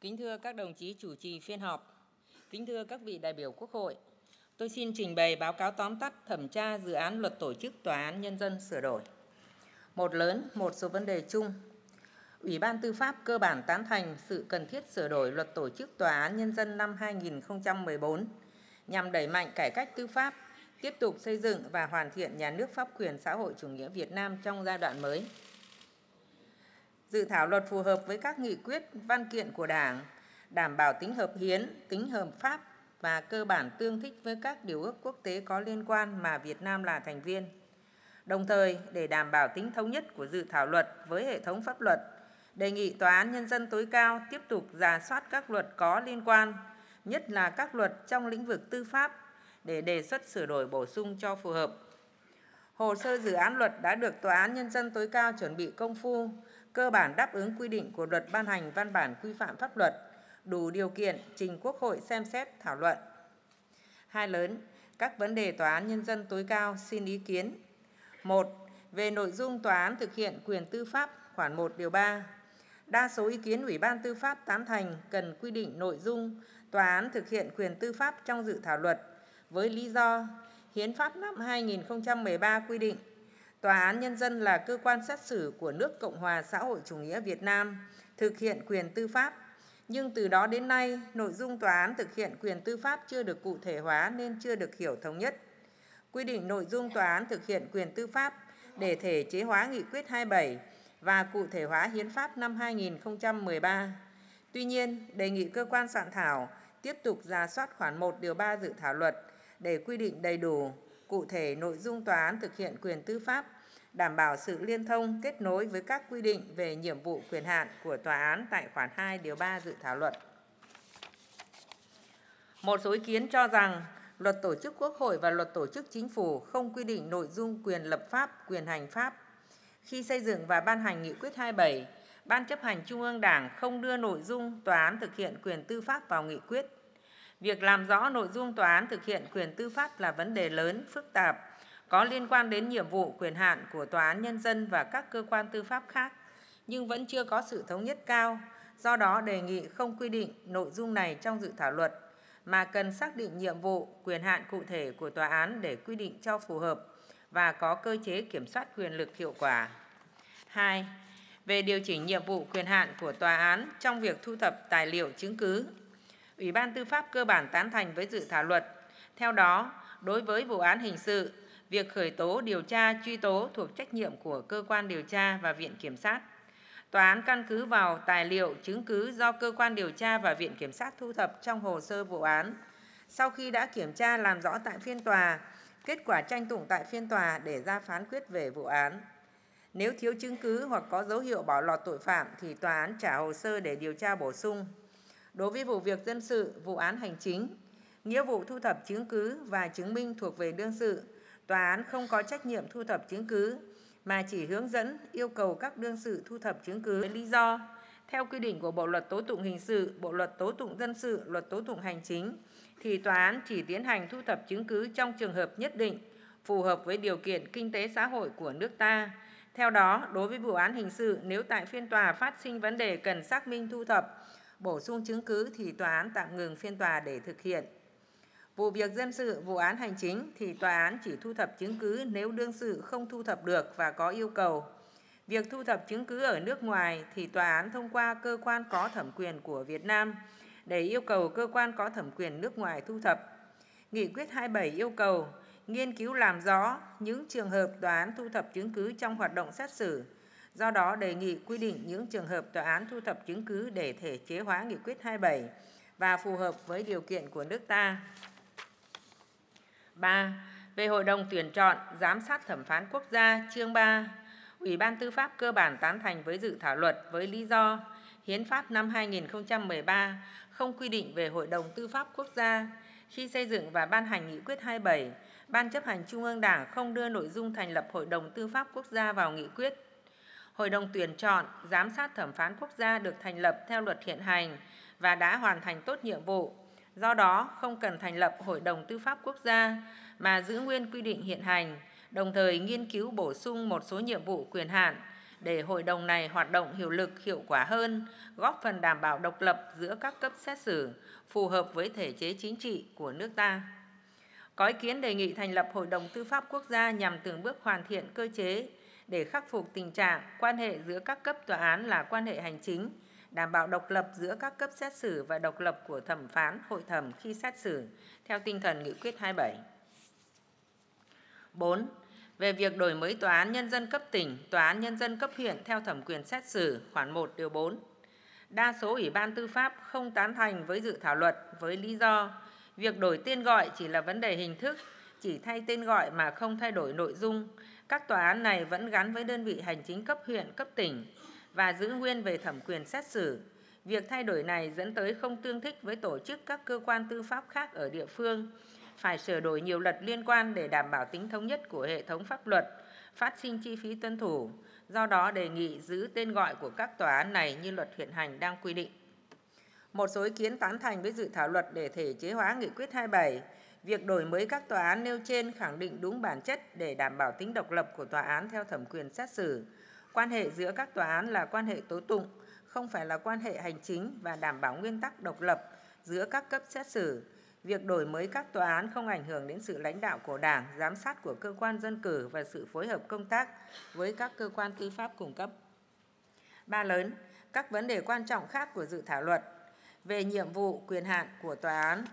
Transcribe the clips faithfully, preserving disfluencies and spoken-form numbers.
Kính thưa các đồng chí chủ trì phiên họp, kính thưa các vị đại biểu Quốc hội, tôi xin trình bày báo cáo tóm tắt thẩm tra dự án luật tổ chức Tòa án Nhân dân sửa đổi. Một lớn, một số vấn đề chung. Ủy ban Tư pháp cơ bản tán thành sự cần thiết sửa đổi luật tổ chức Tòa án Nhân dân năm hai nghìn không trăm mười bốn nhằm đẩy mạnh cải cách tư pháp, tiếp tục xây dựng và hoàn thiện nhà nước pháp quyền xã hội chủ nghĩa Việt Nam trong giai đoạn mới. Dự thảo luật phù hợp với các nghị quyết, văn kiện của Đảng, đảm bảo tính hợp hiến, tính hợp pháp và cơ bản tương thích với các điều ước quốc tế có liên quan mà Việt Nam là thành viên. Đồng thời, để đảm bảo tính thống nhất của dự thảo luật với hệ thống pháp luật, đề nghị Tòa án Nhân dân tối cao tiếp tục rà soát các luật có liên quan, nhất là các luật trong lĩnh vực tư pháp, để đề xuất sửa đổi bổ sung cho phù hợp. Hồ sơ dự án luật đã được Tòa án Nhân dân tối cao chuẩn bị công phu, cơ bản đáp ứng quy định của luật ban hành văn bản quy phạm pháp luật, đủ điều kiện trình Quốc hội xem xét thảo luận. Hai lớn, các vấn đề Tòa án Nhân dân tối cao xin ý kiến. Một, về nội dung tòa án thực hiện quyền tư pháp khoản một điều ba. Đa số ý kiến Ủy ban Tư pháp tán thành cần quy định nội dung tòa án thực hiện quyền tư pháp trong dự thảo luật với lý do Hiến pháp năm hai nghìn không trăm mười ba quy định Tòa án Nhân dân là cơ quan xét xử của nước Cộng hòa xã hội chủ nghĩa Việt Nam, thực hiện quyền tư pháp. Nhưng từ đó đến nay, nội dung tòa án thực hiện quyền tư pháp chưa được cụ thể hóa nên chưa được hiểu thống nhất. Quy định nội dung tòa án thực hiện quyền tư pháp để thể chế hóa nghị quyết hai mươi bảy và cụ thể hóa hiến pháp năm hai nghìn không trăm mười ba. Tuy nhiên, đề nghị cơ quan soạn thảo tiếp tục rà soát khoản một điều ba dự thảo luật để quy định đầy đủ, cụ thể nội dung tòa án thực hiện quyền tư pháp, đảm bảo sự liên thông, kết nối với các quy định về nhiệm vụ quyền hạn của tòa án tại khoản hai điều ba dự thảo luật. Một số ý kiến cho rằng luật tổ chức Quốc hội và luật tổ chức Chính phủ không quy định nội dung quyền lập pháp, quyền hành pháp. Khi xây dựng và ban hành nghị quyết hai mươi bảy, Ban chấp hành Trung ương Đảng không đưa nội dung tòa án thực hiện quyền tư pháp vào nghị quyết. Việc làm rõ nội dung tòa án thực hiện quyền tư pháp là vấn đề lớn, phức tạp, có liên quan đến nhiệm vụ quyền hạn của Tòa án Nhân dân và các cơ quan tư pháp khác, nhưng vẫn chưa có sự thống nhất cao. Do đó, đề nghị không quy định nội dung này trong dự thảo luật, mà cần xác định nhiệm vụ, quyền hạn cụ thể của tòa án để quy định cho phù hợp và có cơ chế kiểm soát quyền lực hiệu quả. Hai, về điều chỉnh nhiệm vụ quyền hạn của tòa án trong việc thu thập tài liệu chứng cứ. Ủy ban Tư pháp cơ bản tán thành với dự thảo luật. Theo đó, đối với vụ án hình sự, việc khởi tố, điều tra, truy tố thuộc trách nhiệm của cơ quan điều tra và viện kiểm sát. Tòa án căn cứ vào tài liệu, chứng cứ do cơ quan điều tra và viện kiểm sát thu thập trong hồ sơ vụ án. Sau khi đã kiểm tra làm rõ tại phiên tòa, kết quả tranh tụng tại phiên tòa để ra phán quyết về vụ án. Nếu thiếu chứng cứ hoặc có dấu hiệu bỏ lọt tội phạm thì tòa án trả hồ sơ để điều tra bổ sung. Đối với vụ việc dân sự, vụ án hành chính, nghĩa vụ thu thập chứng cứ và chứng minh thuộc về đương sự, tòa án không có trách nhiệm thu thập chứng cứ, mà chỉ hướng dẫn, yêu cầu các đương sự thu thập chứng cứ với lý do theo quy định của Bộ luật tố tụng hình sự, Bộ luật tố tụng dân sự, Luật tố tụng hành chính, thì tòa án chỉ tiến hành thu thập chứng cứ trong trường hợp nhất định, phù hợp với điều kiện kinh tế xã hội của nước ta. Theo đó, đối với vụ án hình sự, nếu tại phiên tòa phát sinh vấn đề cần xác minh thu thập, bổ sung chứng cứ thì tòa án tạm ngừng phiên tòa để thực hiện. Vụ việc dân sự, vụ án hành chính thì tòa án chỉ thu thập chứng cứ nếu đương sự không thu thập được và có yêu cầu. Việc thu thập chứng cứ ở nước ngoài thì tòa án thông qua cơ quan có thẩm quyền của Việt Nam để yêu cầu cơ quan có thẩm quyền nước ngoài thu thập. Nghị quyết hai mươi bảy yêu cầu nghiên cứu làm rõ những trường hợp tòa án thu thập chứng cứ trong hoạt động xét xử. Do đó, đề nghị quy định những trường hợp tòa án thu thập chứng cứ để thể chế hóa nghị quyết hai mươi bảy và phù hợp với điều kiện của nước ta. ba. Về Hội đồng tuyển chọn, giám sát thẩm phán quốc gia, chương ba, Ủy ban Tư pháp cơ bản tán thành với dự thảo luật với lý do Hiến pháp năm hai nghìn không trăm mười ba không quy định về Hội đồng Tư pháp quốc gia. Khi xây dựng và ban hành nghị quyết hai mươi bảy, Ban chấp hành Trung ương Đảng không đưa nội dung thành lập Hội đồng Tư pháp quốc gia vào nghị quyết. Hội đồng tuyển chọn, giám sát thẩm phán quốc gia được thành lập theo luật hiện hành và đã hoàn thành tốt nhiệm vụ. Do đó, không cần thành lập Hội đồng Tư pháp quốc gia mà giữ nguyên quy định hiện hành, đồng thời nghiên cứu bổ sung một số nhiệm vụ quyền hạn để hội đồng này hoạt động hiệu lực hiệu quả hơn, góp phần đảm bảo độc lập giữa các cấp xét xử, phù hợp với thể chế chính trị của nước ta. Có ý kiến đề nghị thành lập Hội đồng Tư pháp Quốc gia nhằm từng bước hoàn thiện cơ chế để khắc phục tình trạng quan hệ giữa các cấp tòa án là quan hệ hành chính, đảm bảo độc lập giữa các cấp xét xử và độc lập của thẩm phán, hội thẩm khi xét xử, theo tinh thần Nghị quyết hai mươi bảy. bốn. Về việc đổi mới Tòa án Nhân dân cấp tỉnh, Tòa án Nhân dân cấp huyện theo thẩm quyền xét xử, khoản một điều bốn. Đa số Ủy ban Tư pháp không tán thành với dự thảo luật với lý do việc đổi tên gọi chỉ là vấn đề hình thức, chỉ thay tên gọi mà không thay đổi nội dung. Các tòa án này vẫn gắn với đơn vị hành chính cấp huyện, cấp tỉnh và giữ nguyên về thẩm quyền xét xử. Việc thay đổi này dẫn tới không tương thích với tổ chức các cơ quan tư pháp khác ở địa phương, phải sửa đổi nhiều luật liên quan để đảm bảo tính thống nhất của hệ thống pháp luật, phát sinh chi phí tuân thủ. Do đó đề nghị giữ tên gọi của các tòa án này như luật hiện hành đang quy định. Một số ý kiến tán thành với dự thảo luật để thể chế hóa Nghị quyết hai mươi bảy. Việc đổi mới các tòa án nêu trên khẳng định đúng bản chất để đảm bảo tính độc lập của tòa án theo thẩm quyền xét xử. Quan hệ giữa các tòa án là quan hệ tố tụng, không phải là quan hệ hành chính và đảm bảo nguyên tắc độc lập giữa các cấp xét xử. Việc đổi mới các tòa án không ảnh hưởng đến sự lãnh đạo của Đảng, giám sát của cơ quan dân cử và sự phối hợp công tác với các cơ quan tư pháp cung cấp. Ba lớn, các vấn đề quan trọng khác của dự thảo luật về nhiệm vụ quyền hạn của tòa án.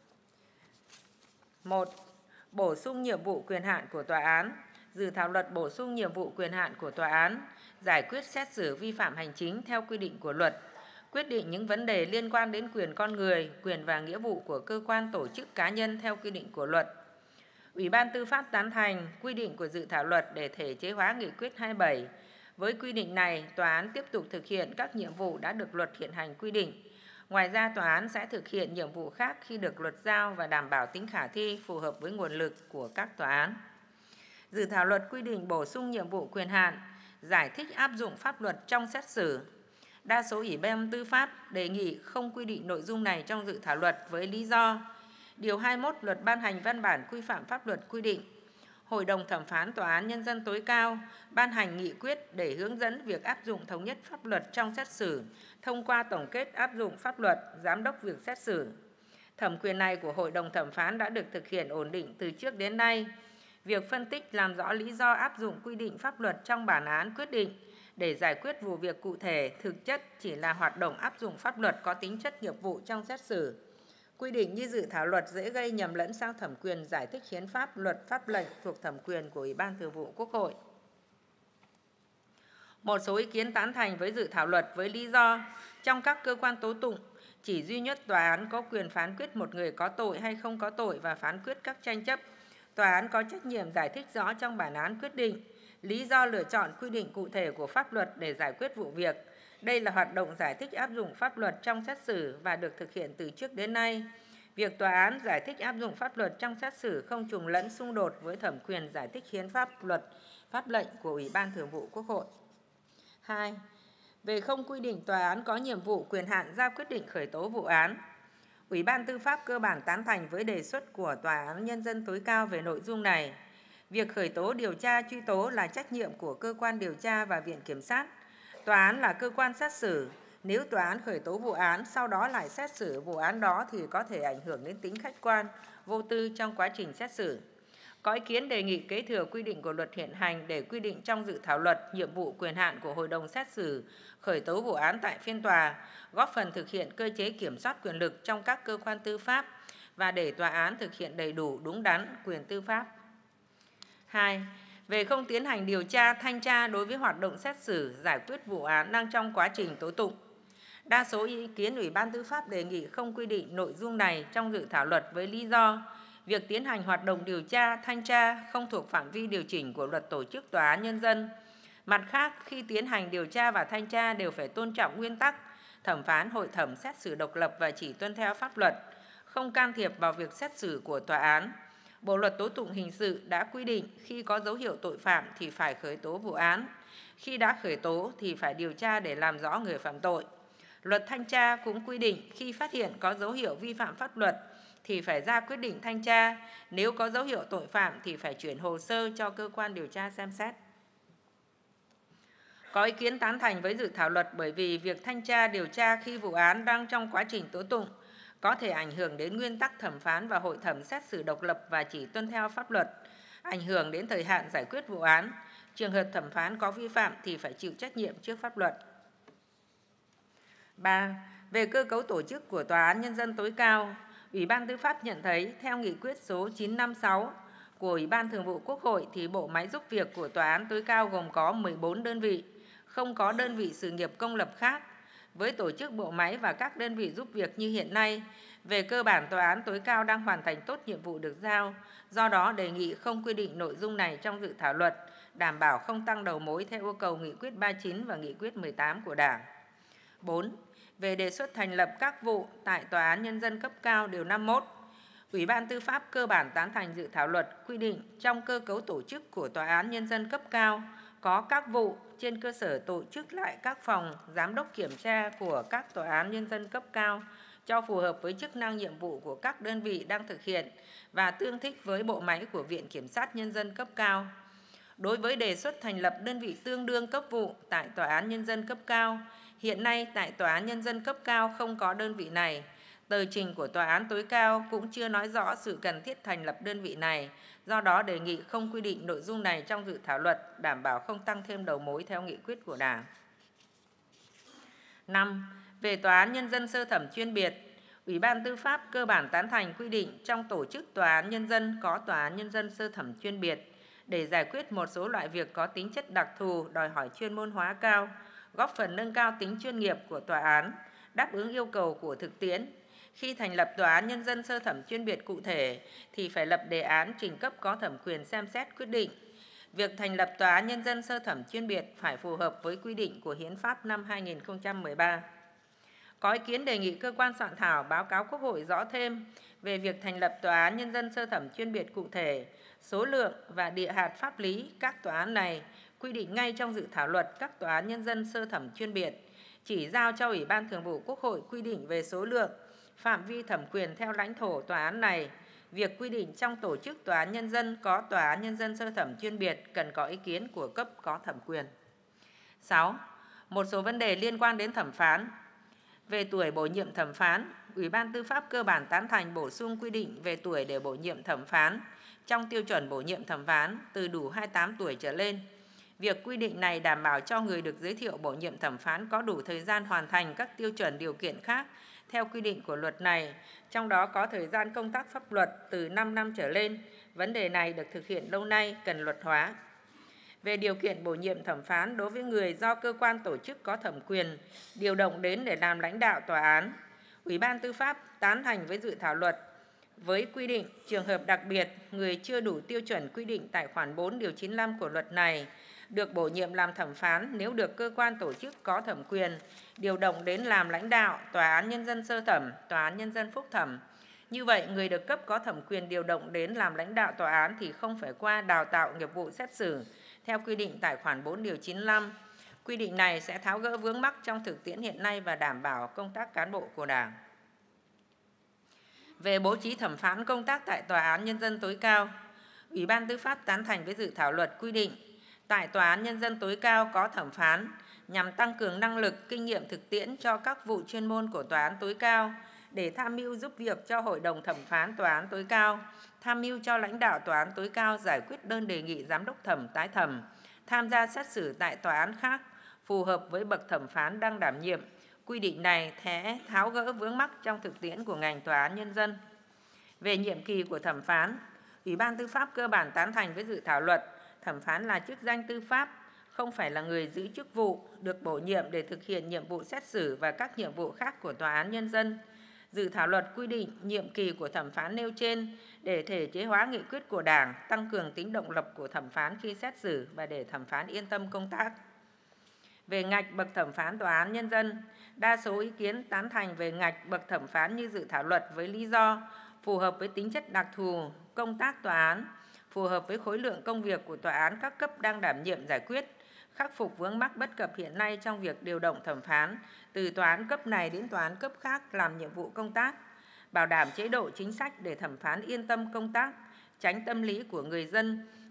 một. Bổ sung nhiệm vụ quyền hạn của tòa án. Dự thảo luật bổ sung nhiệm vụ quyền hạn của tòa án, giải quyết xét xử vi phạm hành chính theo quy định của luật, quyết định những vấn đề liên quan đến quyền con người, quyền và nghĩa vụ của cơ quan tổ chức cá nhân theo quy định của luật. Ủy ban Tư pháp tán thành quy định của dự thảo luật để thể chế hóa Nghị quyết hai mươi bảy. Với quy định này, tòa án tiếp tục thực hiện các nhiệm vụ đã được luật hiện hành quy định. Ngoài ra, tòa án sẽ thực hiện nhiệm vụ khác khi được luật giao và đảm bảo tính khả thi phù hợp với nguồn lực của các tòa án. Dự thảo luật quy định bổ sung nhiệm vụ quyền hạn, giải thích áp dụng pháp luật trong xét xử. Đa số Ủy ban Tư pháp đề nghị không quy định nội dung này trong dự thảo luật với lý do Điều hai mươi mốt Luật ban hành văn bản quy phạm pháp luật quy định Hội đồng thẩm phán Tòa án Nhân dân tối cao ban hành nghị quyết để hướng dẫn việc áp dụng thống nhất pháp luật trong xét xử thông qua tổng kết áp dụng pháp luật, giám đốc việc xét xử. Thẩm quyền này của Hội đồng thẩm phán đã được thực hiện ổn định từ trước đến nay. Việc phân tích làm rõ lý do áp dụng quy định pháp luật trong bản án quyết định để giải quyết vụ việc cụ thể thực chất chỉ là hoạt động áp dụng pháp luật có tính chất nghiệp vụ trong xét xử. Quy định như dự thảo luật dễ gây nhầm lẫn sang thẩm quyền giải thích hiến pháp, luật, pháp lệnh thuộc thẩm quyền của Ủy ban Thường vụ Quốc hội. Một số ý kiến tán thành với dự thảo luật với lý do trong các cơ quan tố tụng, chỉ duy nhất tòa án có quyền phán quyết một người có tội hay không có tội và phán quyết các tranh chấp. Tòa án có trách nhiệm giải thích rõ trong bản án quyết định lý do lựa chọn quy định cụ thể của pháp luật để giải quyết vụ việc. Đây là hoạt động giải thích áp dụng pháp luật trong xét xử và được thực hiện từ trước đến nay. Việc tòa án giải thích áp dụng pháp luật trong xét xử không trùng lẫn xung đột với thẩm quyền giải thích hiến pháp, luật, pháp lệnh của Ủy ban Thường vụ Quốc hội. hai. Về không quy định tòa án có nhiệm vụ quyền hạn ra quyết định khởi tố vụ án. Ủy ban Tư pháp cơ bản tán thành với đề xuất của Tòa án Nhân dân tối cao về nội dung này. Việc khởi tố, điều tra, truy tố là trách nhiệm của cơ quan điều tra và Viện Kiểm sát. Tòa án là cơ quan xét xử. Nếu tòa án khởi tố vụ án, sau đó lại xét xử vụ án đó thì có thể ảnh hưởng đến tính khách quan, vô tư trong quá trình xét xử. Có ý kiến đề nghị kế thừa quy định của luật hiện hành để quy định trong dự thảo luật nhiệm vụ quyền hạn của Hội đồng xét xử khởi tố vụ án tại phiên tòa, góp phần thực hiện cơ chế kiểm soát quyền lực trong các cơ quan tư pháp và để tòa án thực hiện đầy đủ đúng đắn quyền tư pháp. hai. Về không tiến hành điều tra, thanh tra đối với hoạt động xét xử, giải quyết vụ án đang trong quá trình tố tụng. Đa số ý kiến Ủy ban Tư pháp đề nghị không quy định nội dung này trong dự thảo luật với lý do việc tiến hành hoạt động điều tra, thanh tra không thuộc phạm vi điều chỉnh của Luật Tổ chức Tòa án Nhân dân. Mặt khác, khi tiến hành điều tra và thanh tra đều phải tôn trọng nguyên tắc thẩm phán, hội thẩm xét xử độc lập và chỉ tuân theo pháp luật, không can thiệp vào việc xét xử của tòa án. Bộ Luật Tố tụng Hình sự đã quy định khi có dấu hiệu tội phạm thì phải khởi tố vụ án. Khi đã khởi tố thì phải điều tra để làm rõ người phạm tội. Luật Thanh tra cũng quy định khi phát hiện có dấu hiệu vi phạm pháp luật thì phải ra quyết định thanh tra. Nếu có dấu hiệu tội phạm thì phải chuyển hồ sơ cho cơ quan điều tra xem xét. Có ý kiến tán thành với dự thảo luật bởi vì việc thanh tra điều tra khi vụ án đang trong quá trình tố tụng có thể ảnh hưởng đến nguyên tắc thẩm phán và hội thẩm xét xử độc lập và chỉ tuân theo pháp luật, ảnh hưởng đến thời hạn giải quyết vụ án. Trường hợp thẩm phán có vi phạm thì phải chịu trách nhiệm trước pháp luật. ba. Về cơ cấu tổ chức của Tòa án Nhân dân tối cao, Ủy ban Tư pháp nhận thấy theo nghị quyết số chín trăm năm mươi sáu của Ủy ban Thường vụ Quốc hội thì bộ máy giúp việc của Tòa án tối cao gồm có mười bốn đơn vị, không có đơn vị sự nghiệp công lập khác. Với tổ chức bộ máy và các đơn vị giúp việc như hiện nay, về cơ bản Tòa án tối cao đang hoàn thành tốt nhiệm vụ được giao, do đó đề nghị không quy định nội dung này trong dự thảo luật, đảm bảo không tăng đầu mối theo yêu cầu nghị quyết ba mươi chín và nghị quyết mười tám của Đảng. bốn. Về đề xuất thành lập các vụ tại Tòa án Nhân dân cấp cao điều năm mươi mốt, Ủy ban Tư pháp cơ bản tán thành dự thảo luật quy định trong cơ cấu tổ chức của Tòa án Nhân dân cấp cao có các vụ trên cơ sở tổ chức lại các phòng giám đốc kiểm tra của các Tòa án Nhân dân cấp cao cho phù hợp với chức năng nhiệm vụ của các đơn vị đang thực hiện và tương thích với bộ máy của Viện Kiểm sát Nhân dân cấp cao. Đối với đề xuất thành lập đơn vị tương đương cấp vụ tại Tòa án Nhân dân cấp cao, hiện nay tại Tòa án Nhân dân cấp cao không có đơn vị này. Tờ trình của Tòa án tối cao cũng chưa nói rõ sự cần thiết thành lập đơn vị này, do đó đề nghị không quy định nội dung này trong dự thảo luật, đảm bảo không tăng thêm đầu mối theo nghị quyết của Đảng. năm. Về Tòa án Nhân dân sơ thẩm chuyên biệt, Ủy ban Tư pháp cơ bản tán thành quy định trong tổ chức Tòa án Nhân dân có Tòa án Nhân dân sơ thẩm chuyên biệt để giải quyết một số loại việc có tính chất đặc thù, đòi hỏi chuyên môn hóa cao, góp phần nâng cao tính chuyên nghiệp của tòa án, đáp ứng yêu cầu của thực tiễn. Khi thành lập Tòa án Nhân dân sơ thẩm chuyên biệt cụ thể thì phải lập đề án trình cấp có thẩm quyền xem xét quyết định. Việc thành lập Tòa án Nhân dân sơ thẩm chuyên biệt phải phù hợp với quy định của Hiến pháp năm hai nghìn không trăm mười ba. Có ý kiến đề nghị cơ quan soạn thảo báo cáo Quốc hội rõ thêm về việc thành lập Tòa án Nhân dân sơ thẩm chuyên biệt cụ thể, số lượng và địa hạt pháp lý các tòa án này, quy định ngay trong dự thảo luật các Tòa án Nhân dân sơ thẩm chuyên biệt, chỉ giao cho Ủy ban Thường vụ Quốc hội quy định về số lượng, phạm vi thẩm quyền theo lãnh thổ tòa án này. Việc quy định trong tổ chức Tòa án Nhân dân có Tòa án Nhân dân sơ thẩm chuyên biệt cần có ý kiến của cấp có thẩm quyền. sáu. Một số vấn đề liên quan đến thẩm phán. Về tuổi bổ nhiệm thẩm phán, Ủy ban Tư pháp cơ bản tán thành bổ sung quy định về tuổi để bổ nhiệm thẩm phán trong tiêu chuẩn bổ nhiệm thẩm phán từ đủ hai mươi tám tuổi trở lên. Việc quy định này đảm bảo cho người được giới thiệu bổ nhiệm thẩm phán có đủ thời gian hoàn thành các tiêu chuẩn điều kiện khác theo quy định của luật này, trong đó có thời gian công tác pháp luật từ năm năm trở lên. Vấn đề này được thực hiện lâu nay, cần luật hóa. Về điều kiện bổ nhiệm thẩm phán đối với người do cơ quan tổ chức có thẩm quyền điều động đến để làm lãnh đạo tòa án, Ủy ban Tư pháp tán thành với dự thảo luật với quy định trường hợp đặc biệt người chưa đủ tiêu chuẩn quy định tại khoản bốn điều chín mươi lăm của luật này được bổ nhiệm làm thẩm phán nếu được cơ quan tổ chức có thẩm quyền điều động đến làm lãnh đạo Tòa án Nhân dân sơ thẩm, Tòa án Nhân dân phúc thẩm. Như vậy, người được cấp có thẩm quyền điều động đến làm lãnh đạo tòa án thì không phải qua đào tạo nghiệp vụ xét xử theo quy định tại khoản bốn điều chín mươi lăm. Quy định này sẽ tháo gỡ vướng mắc trong thực tiễn hiện nay và đảm bảo công tác cán bộ của Đảng. Về bố trí thẩm phán công tác tại Tòa án Nhân dân tối cao, Ủy ban Tư pháp tán thành với dự thảo luật quy định tại Tòa án Nhân dân tối cao có thẩm phán nhằm tăng cường năng lực, kinh nghiệm thực tiễn cho các vụ chuyên môn của Tòa án tối cao để tham mưu giúp việc cho Hội đồng thẩm phán Tòa án tối cao, tham mưu cho lãnh đạo Tòa án tối cao giải quyết đơn đề nghị giám đốc thẩm tái thẩm, tham gia xét xử tại tòa án khác phù hợp với bậc thẩm phán đang đảm nhiệm. Quy định này sẽ tháo gỡ vướng mắc trong thực tiễn của ngành Tòa án Nhân dân. Về nhiệm kỳ của thẩm phán, Ủy ban Tư pháp cơ bản tán thành với dự thảo luật thẩm phán là chức danh tư pháp, không phải là người giữ chức vụ được bổ nhiệm để thực hiện nhiệm vụ xét xử và các nhiệm vụ khác của Tòa án Nhân dân. Dự thảo luật quy định nhiệm kỳ của thẩm phán nêu trên để thể chế hóa nghị quyết của Đảng, tăng cường tính động lập của thẩm phán khi xét xử và để thẩm phán yên tâm công tác. Về ngạch bậc thẩm phán Tòa án Nhân dân, đa số ý kiến tán thành về ngạch bậc thẩm phán như dự thảo luật với lý do phù hợp với tính chất đặc thù công tác tòa án, phù hợp với khối lượng công việc của tòa án các cấp đang đảm nhiệm giải quyết, khắc phục vướng mắc bất cập hiện nay trong việc điều động thẩm phán từ tòa án cấp này đến tòa án cấp khác làm nhiệm vụ công tác, bảo đảm chế độ chính sách để thẩm phán yên tâm công tác, tránh tâm lý của người dân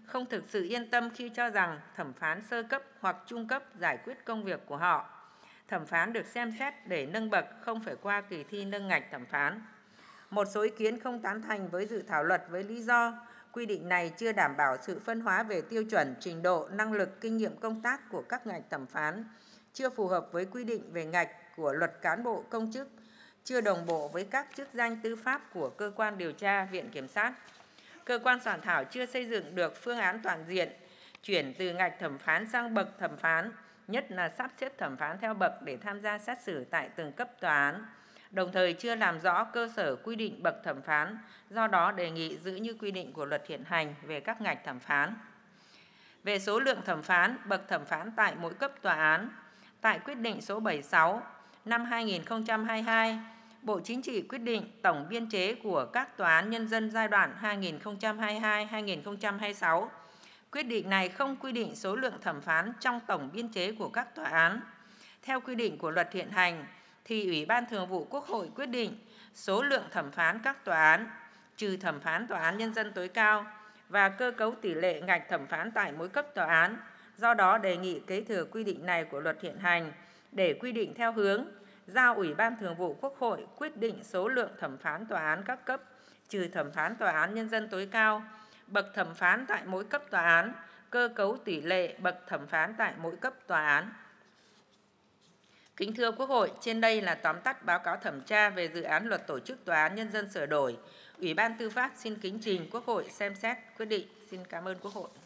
không thực sự yên tâm khi cho rằng thẩm phán sơ cấp hoặc trung cấp giải quyết công việc của họ. Thẩm phán được xem xét để nâng bậc, không phải qua kỳ thi nâng ngạch thẩm phán. Một số ý kiến không tán thành với dự thảo luật với lý do quy định này chưa đảm bảo sự phân hóa về tiêu chuẩn, trình độ, năng lực, kinh nghiệm công tác của các ngạch thẩm phán, chưa phù hợp với quy định về ngạch của luật cán bộ công chức, chưa đồng bộ với các chức danh tư pháp của cơ quan điều tra, viện kiểm sát. Cơ quan soạn thảo chưa xây dựng được phương án toàn diện, chuyển từ ngạch thẩm phán sang bậc thẩm phán, nhất là sắp xếp thẩm phán theo bậc để tham gia xét xử tại từng cấp tòa án. Đồng thời chưa làm rõ cơ sở quy định bậc thẩm phán, do đó đề nghị giữ như quy định của luật hiện hành về các ngạch thẩm phán. Về số lượng thẩm phán, bậc thẩm phán tại mỗi cấp tòa án, tại quyết định số bảy mươi sáu năm hai nghìn không trăm hai mươi hai, Bộ Chính trị quyết định tổng biên chế của các tòa án nhân dân giai đoạn hai nghìn không trăm hai mươi hai đến hai nghìn không trăm hai mươi sáu. Quyết định này không quy định số lượng thẩm phán trong tổng biên chế của các tòa án. Theo quy định của luật hiện hành, thì Ủy ban Thường vụ Quốc hội quyết định số lượng thẩm phán các tòa án, trừ thẩm phán Tòa án Nhân dân tối cao, và cơ cấu tỷ lệ ngạch thẩm phán tại mỗi cấp tòa án. Do đó đề nghị kế thừa quy định này của luật hiện hành để quy định theo hướng giao Ủy ban Thường vụ Quốc hội quyết định số lượng thẩm phán tòa án các cấp, trừ thẩm phán Tòa án Nhân dân tối cao, bậc thẩm phán tại mỗi cấp tòa án, cơ cấu tỷ lệ bậc thẩm phán tại mỗi cấp tòa án. Kính thưa Quốc hội, trên đây là tóm tắt báo cáo thẩm tra về dự án luật tổ chức Tòa án Nhân dân sửa đổi. Ủy ban Tư pháp xin kính trình Quốc hội xem xét quyết định. Xin cảm ơn Quốc hội.